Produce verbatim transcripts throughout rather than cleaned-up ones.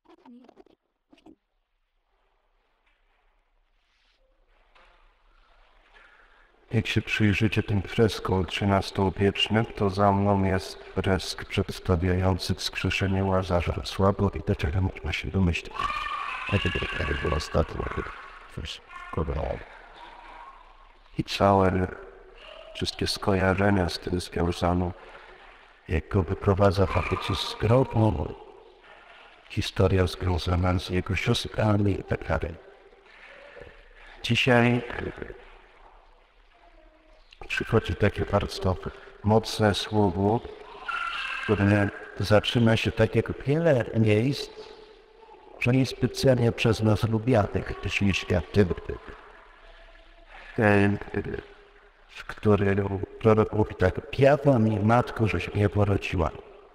Jak się przyjrzycie tym freskom trzynastowiecznym, to za mną jest fresk przedstawiający wskrzeszenie Łazarza. Słabo widać, ale można się domyślić. A to było ostatnio. I całe, wszystkie skojarzenia z tym związane, jak go wyprowadza faktycznie z grobu, historia związana z jego siostrami i tak dalej. Dzisiaj przychodzi takie bardzo mocne słowo, które zaczyna się tak jak wiele miejsc, że nie specjalnie przez nas lubianych w dzisiejszym tym, w którym prorok mówi tak: piadła mi matko, żeś mnie porodziła.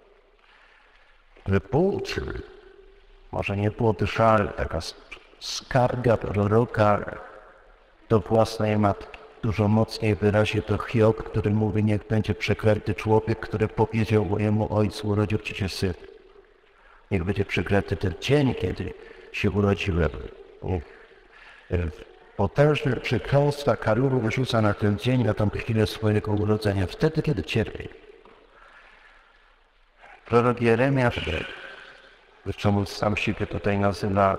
Że Bóg, może nie było też, ale taka skarga proroka do własnej matki. Dużo mocniej wyrazi to Hiob, który mówi: niech będzie przeklęty człowiek, który powiedział mojemu ojcu: urodził ci się syn. Niech będzie przeklęty ten dzień, kiedy się urodziłem. Potężne przekleństwa Karolu wyrzuca na ten dzień, na tą chwilę swojego urodzenia, wtedy, kiedy cierpi. Prorok Jeremiasz, zresztą sam siebie tutaj nazywa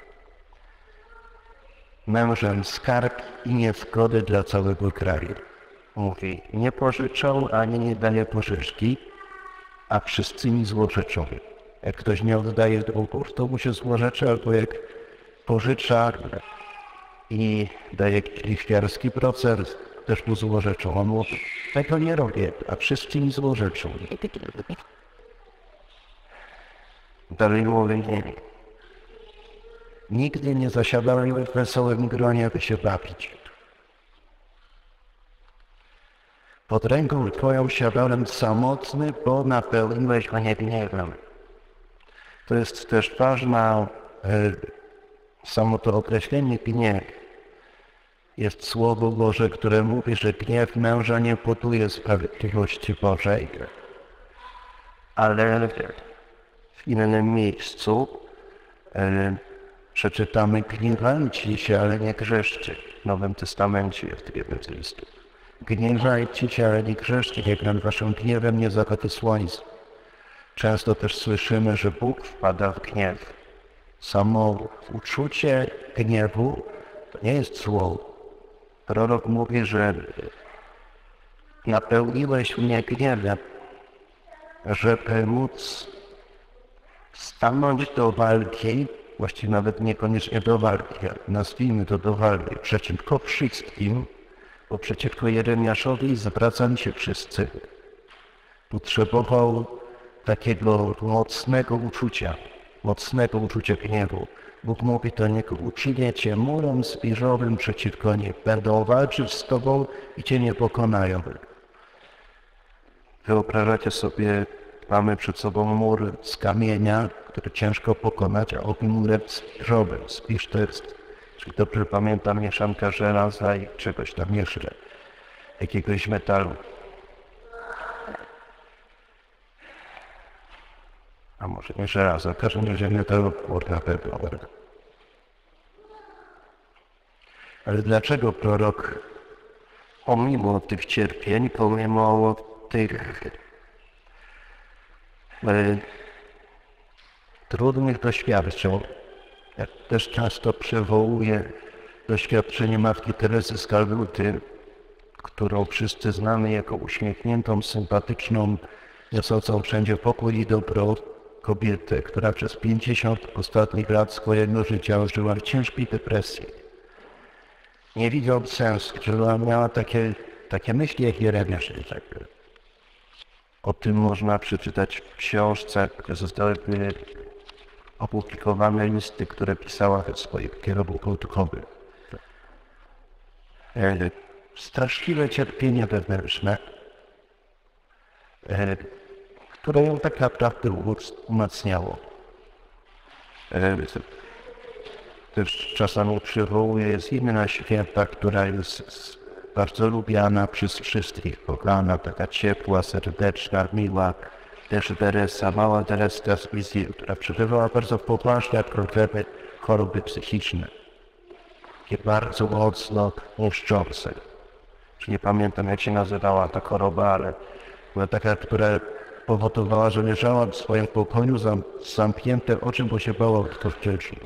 mężem skarg i niezgody dla całego kraju. Mówi: nie pożyczą, ani nie daje pożyczki, a wszyscy mi złorzeczą. Jak ktoś nie oddaje długów, to mu się złorzeczy, albo jak pożycza i daje lichwiarski proces, też mu złorzeczą. On mówi: tego nie robię, a wszyscy mi złorzeczą. Dalej mówi: nie. Nigdy nie zasiadałem w wesołym gronie, by się bawić. Pod ręką twoją siadałem samotny, bo napełniłeś mnie gniewem. To jest też ważne, e, samo to określenie gniew. Jest Słowo Boże, które mówi, że gniew męża nie poduje sprawiedliwości Bożej. Ale w innym miejscu e, przeczytamy: gniewajcie się, ale nie grzeszcie. W Nowym Testamencie jest jeden z listów. Gniewajcie się, ale nie grzeszcie, jak nad waszym gniewem nie zachodzi słońce. Często też słyszymy, że Bóg wpada w gniew. Samo uczucie gniewu to nie jest zło. Prorok mówi, że napełniłeś mnie gniewem, żeby móc stanąć do walki, właściwie nawet niekoniecznie do walki, nazwijmy to do walki, przeciwko wszystkim, bo przeciwko Jeremiaszowi zwracali się wszyscy. Potrzebował takiego mocnego uczucia, mocnego uczucia gniewu. Bóg mówi: to niech uczynię cię murem zbieżowym przeciwko nim. Będą walczyć z tobą i cię nie pokonają. Wyobrażacie sobie, mamy przed sobą mur z kamienia, który ciężko pokonać, a oby murem zbieżowym. Zbież to jest, czyli dobrze pamiętam, mieszanka żelaza i czegoś tam jeszcze, jakiegoś metalu. A może nie żelaza, w każdym razie metalu na pewno. Ale dlaczego prorok, pomimo tych cierpień, pomimo tych e, trudnych doświadczeń, jak też często przywołuje doświadczenie matki Teresy z Kalkuty, którą wszyscy znamy jako uśmiechniętą, sympatyczną, niosącą wszędzie pokój i dobro kobietę, która przez pięćdziesiąt ostatnich lat swojego życia żyła w ciężkiej depresji. Nie widział sensu, że miała takie, takie myśli jak Jeremiasz. O tym można przeczytać w książce, które zostały opublikowane, listy, które pisała w swoich kierownikach duchowych. Straszliwe cierpienie wewnętrzne, które ją tak naprawdę umacniało. Też czasami przywołuje, jest inna święta, która jest bardzo lubiana przez wszystkich, kochana, taka ciepła, serdeczna, miła, też Teresa, mała Tereska z Lisieux, która przebywała bardzo poważne problemy choroby psychiczne. Takie bardzo mocno niszczące. Nie pamiętam, jak się nazywała ta choroba, ale była taka, która powodowała, że leżała w swoim pokoju zam, zamknięte oczy, bo się bała, kto wcześniej.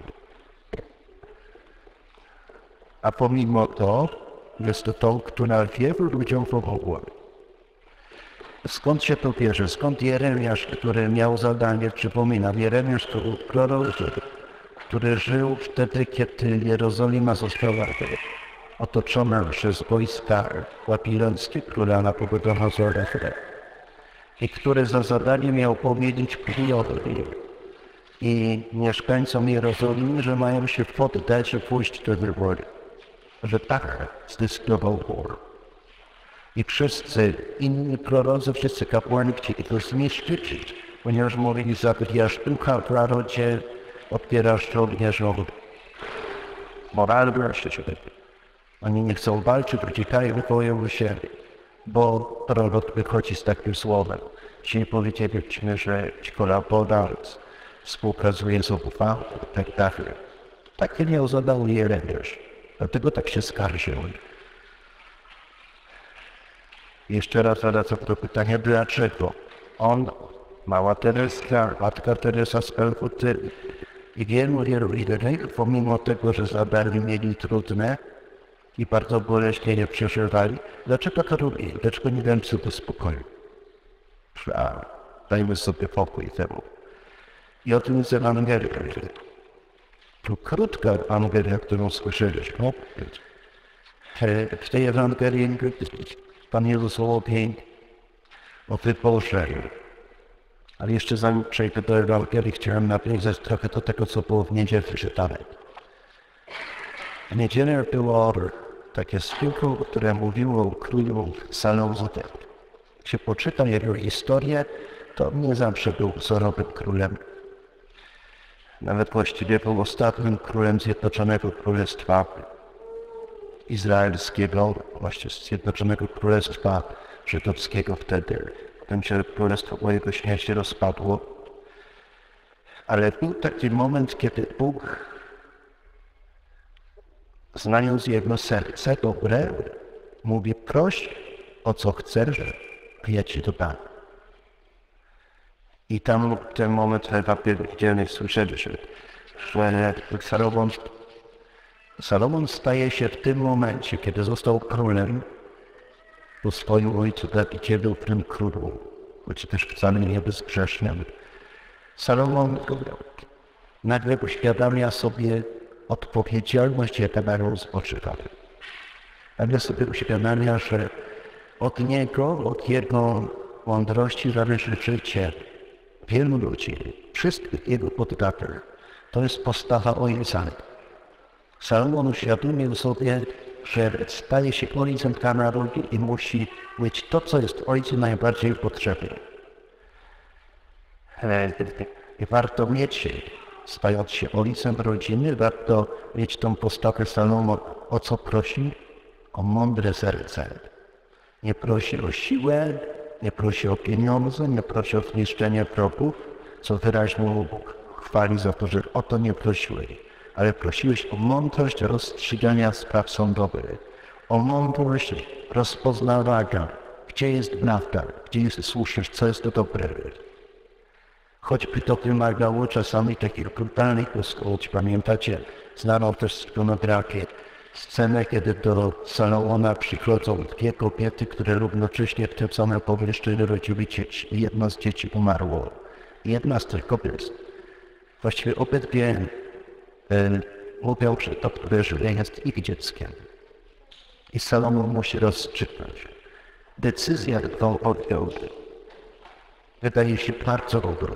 A pomimo to jest to tą, która wielu ludziom pomogła. Skąd się to bierze? Skąd Jeremiasz, który miał zadanie, przypominam, Jeremiasz to był prorok, który żył wtedy, kiedy Jerozolima została otoczona przez wojska babilońskie króla Nabuchodonozora i który za zadanie miał powiedzieć Priorowi i mieszkańcom Jerozolimy, że mają się poddać i pójść do wyboru, że tak zdecydował Bóg. I wszyscy inni prorocy, wszyscy kapłani chcieli to zniszczyć, ponieważ mówili, zabijasz ducha w narodzie, odbierasz żołnierzom moralność. Oni nie chcą walczyć, uciekają, boją się, bo prorok wychodzi z takim słowem. Dzisiaj powiedzieliśmy, że ci kolaborant współpracuje z obufami i tak dalej. Takie nie zadał Jeremiasz, dlatego tak się skarżył. Jeszcze raz wracam do pytania, dlaczego on, mała Tereska, matka Teresa z Kalkuty i wielu, wielu innych, pomimo tego, że zadanie mieli trudne i bardzo boleśnie je przeżywali, dlaczego to robili? Dlaczego nie dałem sobie spokoju? A dajmy sobie pokój temu. I o tym jest Ewangelia. To krótka Ewangelia, którą słyszeliśmy. W tej Ewangelii Pan Jezus mówi o wyborzeniu. Ale jeszcze zanim przejdę do Ewangelii, chciałem nawiązać trochę do tego, co było w niedzielę czytane. W niedzielę było takie słówko, które mówiło o królu Salomonie. Jak się poczyta jego historię, to nie zawsze był wzorowym królem. Nawet właściwie był ostatnim królem Zjednoczonego Królestwa Izraelskiego, właśnie Zjednoczonego Królestwa Żydowskiego wtedy. Potem się Królestwo mojego śnia się rozpadło. Ale był taki moment, kiedy Bóg, znając jego serce dobre, mówi: proś o co chcesz, a ja ci to dam. I tam w ten moment w Ewangelii Dzielnej słyszeliśmy, że Salomon, Salomon staje się w tym momencie, kiedy został królem, po swoim ojcu Dawidzie był tym królu, choć też wcale nie bezgrzesznym. Salomon nagle uświadamia sobie odpowiedzialność, jaka na nią spoczywa. Nagle sobie uświadamia, że od niego, od jego mądrości zależy życie wielu ludzi, wszystkich jego poddanych. To jest postawa ojca. Salomon uświadomił sobie, że staje się ojcem dla narodu i musi mieć to, co jest ojcu najbardziej potrzebne. I warto mieć, stając się ojcem rodziny, warto mieć tą postawę Salomon, o co prosi? O mądre serce. Nie prosi o siłę, nie prosi o pieniądze, nie prosi o zniszczenie wrogów, co wyraźnie mu Bóg chwali za to, że o to nie prosiłeś, ale prosiłeś o mądrość rozstrzygania spraw sądowych, o mądrość rozpoznawania, gdzie jest prawda, gdzie jest słuszność, co jest dobre. Choćby to wymagało czasami takich brutalnych posłuch. Pamiętacie, znaną też z pornografii scenę, kiedy do Salomona przychodzą dwie kobiety, które równocześnie w tym samym pomieszczeniu rodziły dzieci. Jedna z dzieci umarło. Jedna z tych kobiet, właściwie obydwie e, mówią, że to, które żyje, jest ich dzieckiem. I Salomon musi rozstrzygnąć. Decyzja, którą podjął, wydaje się bardzo dobrą.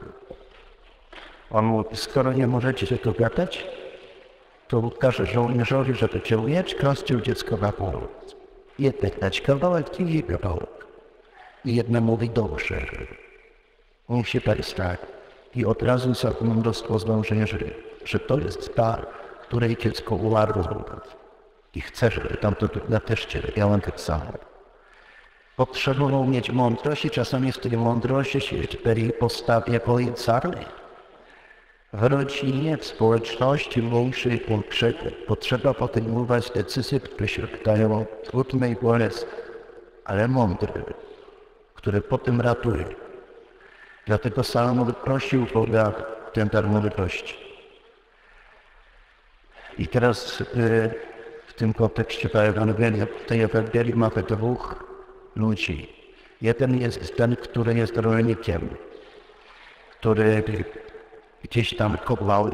On mówi: skoro nie możecie się dogadać, to każe żołnierzowi, żeby cię ujęć, rozdział dziecko na pół. Jednek dać kawałek, i kawałek. I jedna mówi: dobrze. Niech się tak stanie. I od razu Salomon rozpoznał, że, że to jest ta, której dziecko umarło. I chce, żeby tamto na też cierpiała tak samo. potrzebował mieć mądrość i czasami w tej mądrości się byli postawie ojcami. W rodzinie, w społeczności mniejszej potrzeba podejmować decyzje, które się wydają trudne i bolesne, ale mądre, które potem ratują. Dlatego Salomon prosił Boga tę dar mądrości. I teraz w tym kontekście ta Ewangelia, w tej Ewangelii mamy dwóch ludzi. Jeden jest ten, który jest rolnikiem, który gdzieś tam kopał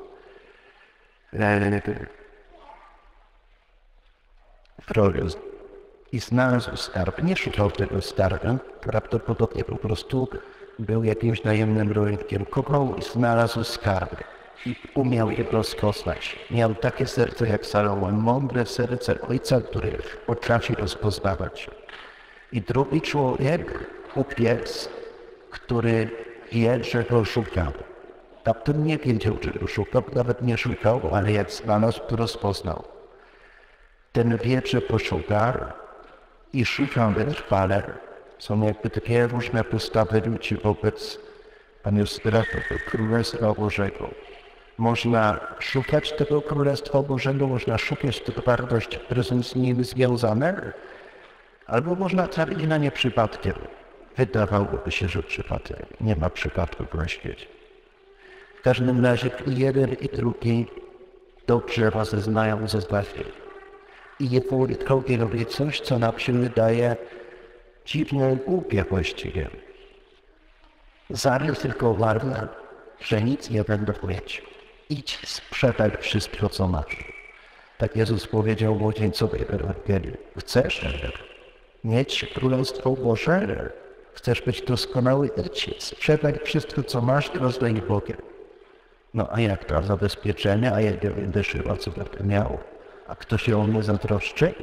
w rolu i znalazł skarb. Nie szukał tego skarbu, prawdopodobnie po prostu był jakimś najemnym rolnikiem. Kopał i znalazł skarb i umiał je rozpoznać. Miał takie serce jak Salomon, mądre serce ojca, który potrafi rozpoznawać. I drugi człowiek, kupiec, który wie, że go szukał. Tamten nie wiedział, czy go szukał, nawet nie szukał, ale jak znalazł, to rozpoznał. Ten wie, że poszukał i szukał wytrwale. Są jakby dwie różne postawy ludzi wobec Pana Królestwa Bożego. Można szukać tego Królestwa Bożego, można szukać tych wartości, które są z nim związane, albo można trafić na nie przypadkiem. Wydawałoby się, że przypadek. Nie ma przypadków na świecie. W każdym razie jeden i drugi dobrze rozeznają ze zbawienia. I jeden i drugi robi coś, co nam się wydaje dziwnie głupie właściwie. Zaryzykowali, że nic nie będą mieć. Idź, sprzedaj wszystko, co masz. Tak Jezus powiedział młodzieńcowi w Ewangelii. Chcesz mieć Królestwo Boże? Chcesz być doskonały? Idź, sprzedaj wszystko, co masz i rozdaj Bogiem. No a jak to? Zabezpieczenie? A ja nie będę żyła, co będę miał? A kto się o mnie zatroszczy?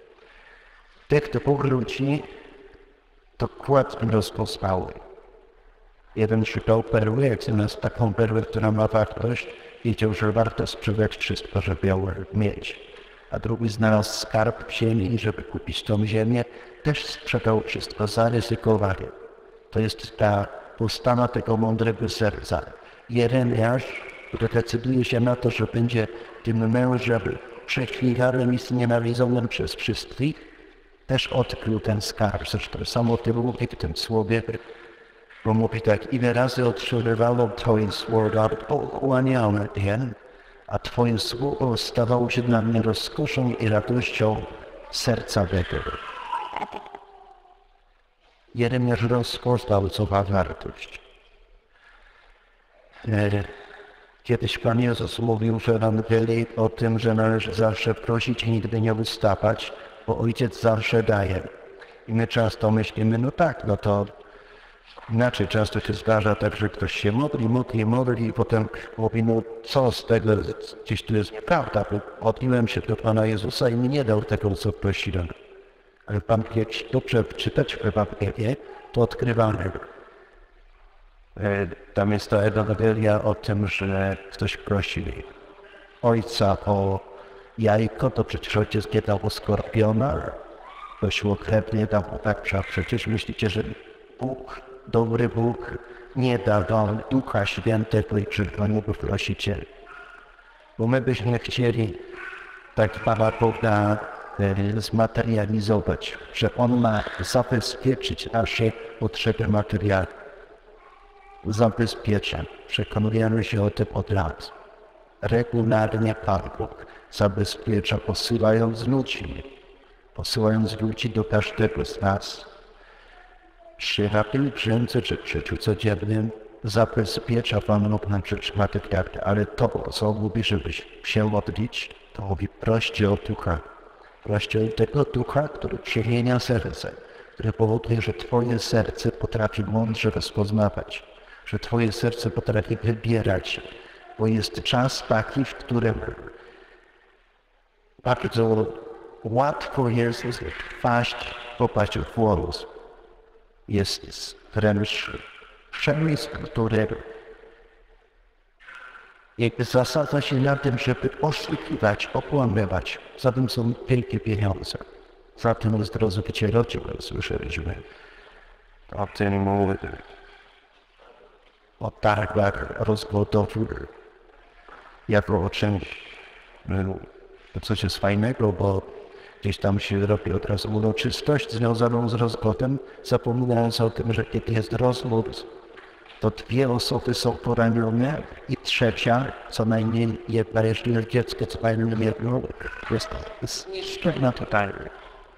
Tych dwóch ludzi dokładnie rozpoznały. Jeden szukał perły, jak zamiast taką perłę, która ma wartość, wiedział, że warto sprzedać wszystko, żeby ją mieć. A drugi znalazł skarb w ziemi i żeby kupić tą ziemię, też sprzedał wszystko, zaryzykowali. To jest ta postawa tego mądrego serca. Jeremiasz, który decyduje się na to, że będzie tym mężem przeklinanym i znienawidzonym przez wszystkich, też odkrył ten skarb. Zresztą samo tym mówi w tym słowie, bo mówi tak, ile razy otrzymywało Twoje słowa, pochłaniałem je, a Twoje słowo stawało się dla mnie rozkoszą i radością serca mego. Jeremiasz rozpoznał, co ma wartość. Kiedyś Pan Jezus mówił w Ewangelii o tym, że należy zawsze prosić i nigdy nie ustawać, bo Ojciec zawsze daje. I my często myślimy, no tak, no to inaczej często się zdarza tak, że ktoś się modli, modli, modli i potem mówi, no co z tego, gdzieś tu jest nieprawda, bo modliłem się do Pana Jezusa i mi nie dał tego, co prosiłem. Ale Pan, jak dobrze czytać w Ewangelię, to odkrywamy. Tam jest ta Ewangelia o tym, że ktoś prosi ojca o jajko, to przecież ojciec nie dał skorpiona, ktoś mu chleb nie dał, tak, a przecież myślicie, że Bóg, dobry Bóg nie da wam Ducha Świętego i czego nie prosicie. Bo my byśmy chcieli tak Pana Boga zmaterializować, że On ma zabezpieczyć nasze potrzeby materialne. Zabezpiecza. Przekonujemy się o tym od lat. Regularnie Pan Bóg zabezpiecza, posyłając ludzi, posyłając ludzi do każdego z nas. Przy na pielgrzymce czy w życiu codziennym zabezpiecza Pan Bóg nam rzecz materialne, ale to, co mówi, żebyś się modlić, to mówi proście o Ducha. Proście o tego Ducha, który przemienia serce, który powoduje, że Twoje serce potrafi mądrze rozpoznawać, że Twoje serce potrafi wybierać, bo jest czas taki, w którym bardzo łatwo jest wpaść, popaść w błąd. Jest wręcz przemysł, który jakby zasadza się na tym, żeby oszukiwać, okłamywać. Za tym są wielkie pieniądze. Za tym jest rozbicie rodzin, słyszeliśmy. O tym mówię. O targach rozwodowych. Jako o czymś, no, coś jest fajnego, bo gdzieś tam się robi od razu uroczystość związaną z rozwodem, zapominając o tym, że kiedy jest rozwód, to dwie osoby są poranione i trzecia, co najmniej jedna, jeśli jest dziecko, co najmniej jedno, jest zniszczona totalnie.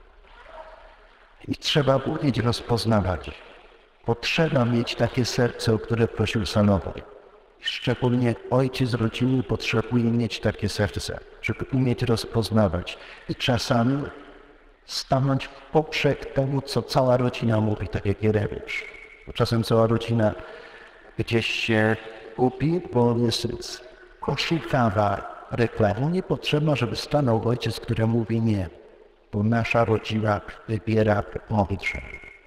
I trzeba umieć rozpoznawać. Potrzeba mieć takie serce, o które prosił Salomon. Szczególnie ojciec rodziny potrzebuje mieć takie serce, żeby umieć rozpoznawać i czasami stanąć w poprzek temu, co cała rodzina mówi, tak jak Jeremiasz. Bo czasem cała rodzina gdzieś się gubi, bo jest koszykawa reklama. Nie potrzeba, żeby stanął ojciec, który mówi nie, bo nasza rodzina wybiera mądrze.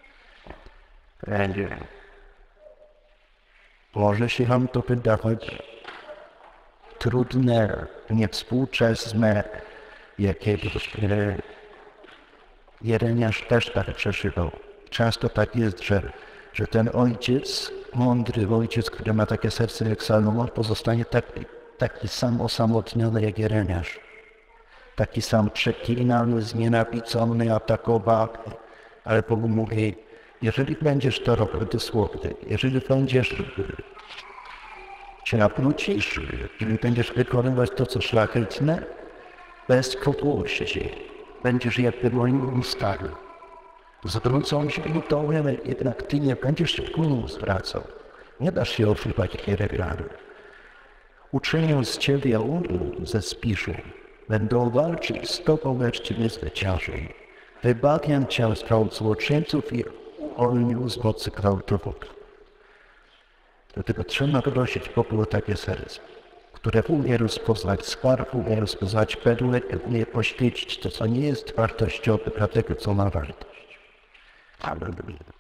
Może się wam to wydawać trudne, niewspółczesne, jakieś e, Jeremiasz też tak przeżywał. Często tak jest, że, że ten ojciec, mądry ojciec, który ma takie serce jak Salomon, pozostanie taki, taki sam osamotniony jak Jeremiasz. Taki sam przeklinany, znienawidzony, atakowany, ale Bóg mówi, jeżeli będziesz to robił dosłownie, jeżeli będziesz się nawrócisz, jeżeli będziesz wykonywać to, co szlachetne, bez kłopocie, będziesz jakby moim ustawił. Zwrócą się mi to, ale jednak ty nie będziesz się ku nim zwracał. Nie dasz się oszukiwać jak Jeremiasz. Uczynię z ciebie unu ze spiszu. Będą walczyć z tobą, lecz cię nie zwyciężą. Wybawiam cię z rąk złoczyńców i uwolnił z mocy gwałtownych. Dlatego trzeba prosić Bogu o takie serce, które umie rozpoznać skarb, umie rozpoznać perłę, umie poświęcić to, co nie jest wartościowe, dla tego, co ma wartość. Amen.